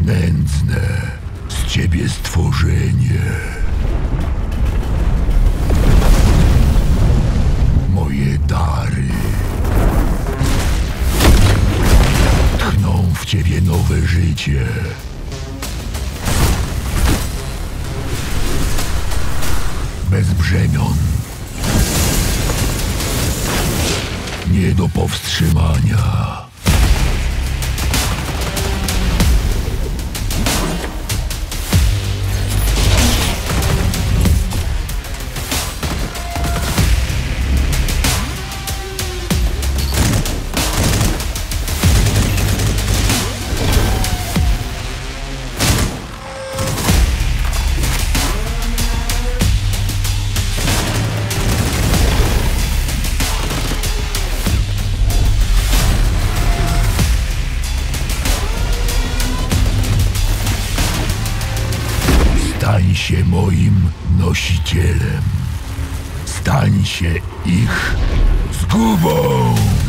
nędzne z ciebie stworzenie. Moje dary tchną w ciebie nowe życie. Bez brzemion. Nie do powstrzymania. Stań się moim nosicielem. Stań się ich zgubą.